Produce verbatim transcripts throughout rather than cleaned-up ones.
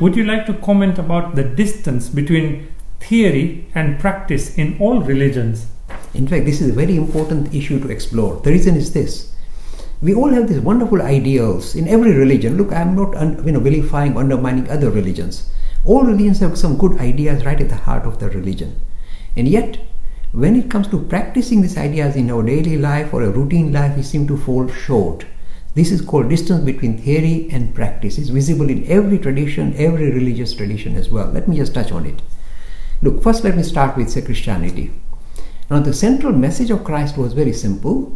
would you like to comment about the distance between theory and practice in all religions? In fact, this is a very important issue to explore. The reason is this. We all have these wonderful ideals in every religion. Look, I'm not you know, vilifying, undermining other religions. All religions have some good ideas right at the heart of the religion. And yet, when it comes to practicing these ideas in our daily life or a routine life, we seem to fall short. This is called distance between theory and practice. It's visible in every tradition, every religious tradition as well. Let me just touch on it. Look, first let me start with, say, Christianity. Now, the central message of Christ was very simple.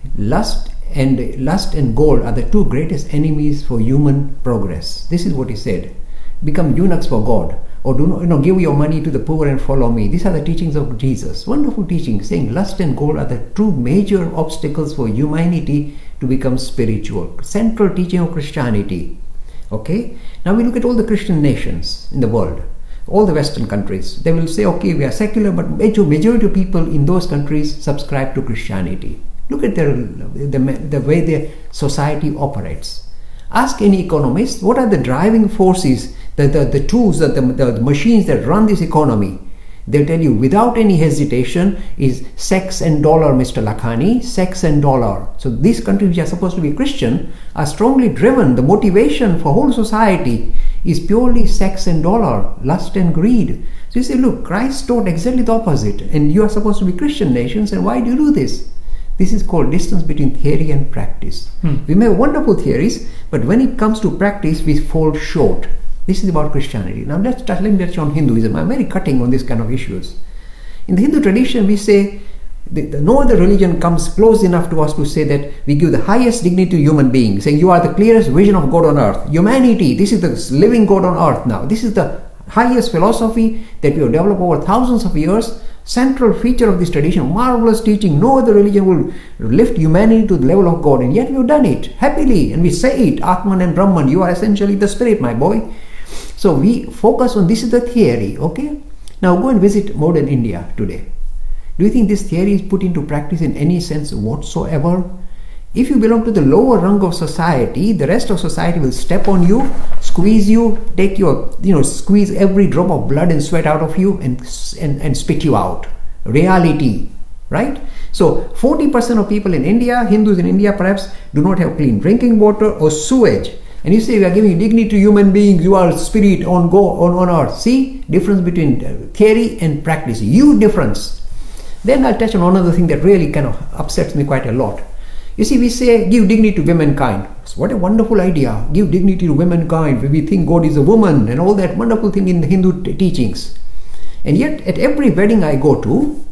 Lust and lust and gold are the two greatest enemies for human progress. This is what he said. Become eunuchs for God, or do not, you know, give your money to the poor and follow me. These are the teachings of Jesus. Wonderful teaching, saying lust and gold are the two major obstacles for humanity to become spiritual. Central teaching of Christianity. Okay? Now we look at all the Christian nations in the world. All the Western countries, they will say, okay, we are secular, but major majority of people in those countries subscribe to Christianity. Look at their, the, the way their society operates. Ask any economist, what are the driving forces, the, the, the tools, the, the, the machines that run this economy? They'll tell you without any hesitation is sex and dollar, Mister Lakhani, sex and dollar. So these countries which are supposed to be Christian are strongly driven. The motivation for whole society is purely sex and dollar, lust and greed. So you say, look, Christ taught exactly the opposite, and you are supposed to be Christian nations, and why do you do this? This is called distance between theory and practice. Hmm. We may have wonderful theories, but when it comes to practice, we fall short. This is about Christianity. Now let's touch, let me touch on Hinduism. I'm very cutting on these kind of issues. In the Hindu tradition, we say that no other religion comes close enough to us to say that we give the highest dignity to human beings, saying you are the clearest vision of God on earth. Humanity, this is the living God on earth now. This is the highest philosophy that we have developed over thousands of years. Central feature of this tradition, marvelous teaching. No other religion will lift humanity to the level of God, and yet we have done it happily, and we say it, Atman and Brahman, you are essentially the spirit, my boy. So we focus on, this is the theory, okay? Now go and visit modern India today. Do you think this theory is put into practice in any sense whatsoever? If you belong to the lower rung of society, the rest of society will step on you, squeeze you, take your, you know, squeeze every drop of blood and sweat out of you and, and, and spit you out. Reality, right? So forty percent of people in India, Hindus in India perhaps, do not have clean drinking water or sewage. And you say, we are giving dignity to human beings, you are spirit on go on, on earth. See, difference between theory and practice, huge difference. Then I'll touch on another thing that really kind of upsets me quite a lot. You see, we say, give dignity to womankind. What a wonderful idea. Give dignity to womankind. We think God is a woman and all that wonderful thing in the Hindu teachings. And yet, at every wedding I go to,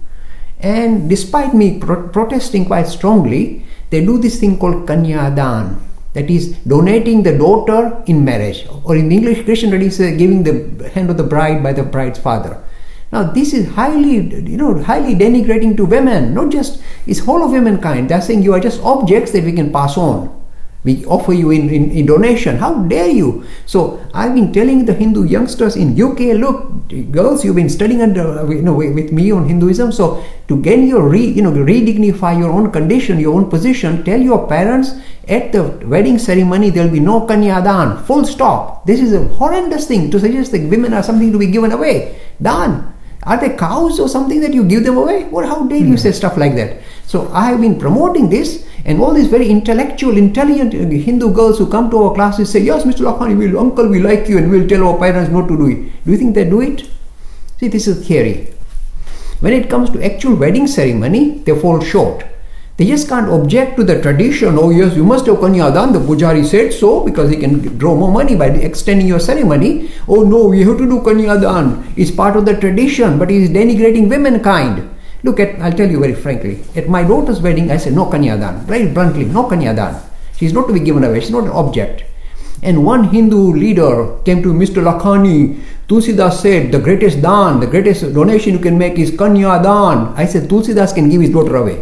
and despite me pro protesting quite strongly, they do this thing called Kanyadan. That is, donating the daughter in marriage. Or in English Christian tradition, giving the hand of the bride by the bride's father. Now this is highly, you know, highly denigrating to women, not just, it's whole of womankind. They're saying you are just objects that we can pass on. We offer you in, in, in donation. How dare you? So I've been telling the Hindu youngsters in U K, look, girls, you've been studying under, you know, with me on Hinduism. So to get your, re, you know, re-dignify your own condition, your own position, tell your parents at the wedding ceremony there will be no kanyadan. Full stop. This is a horrendous thing to suggest that women are something to be given away. Done. Are they cows or something that you give them away? Well, how dare you say stuff like that? So I have been promoting this, and all these very intellectual, intelligent Hindu girls who come to our classes say, yes, Mister Lakhani, we'll, uncle, we like you, and we'll tell our parents not to do it. Do you think they do it? See, this is theory. When it comes to actual wedding ceremony, they fall short. They just can't object to the tradition. Oh yes, you must have kanyadan. The pujari said so because he can draw more money by extending your ceremony. Oh no, we have to do kanyadan. It's part of the tradition, but he is denigrating womankind. Look at, I'll tell you very frankly, at my daughter's wedding, I said no kanyadan. Very bluntly, no kanyadan. She's not to be given away. She's not an object. And one Hindu leader came to Mister Lakhani. Tulsidas said, the greatest dan, the greatest donation you can make is kanyadan. I said, Tulsidas can give his daughter away.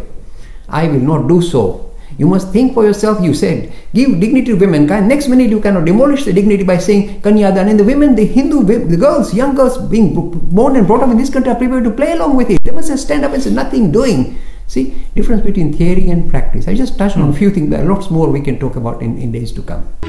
I will not do so. You must think for yourself. You said, give dignity to womankind. Next minute you cannot demolish the dignity by saying kanyadan. And the women, the Hindu, the girls, young girls being born and brought up in this country are prepared to play along with it. They must stand up and say nothing doing. See, difference between theory and practice. I just touched on a few things. There are lots more we can talk about in, in days to come.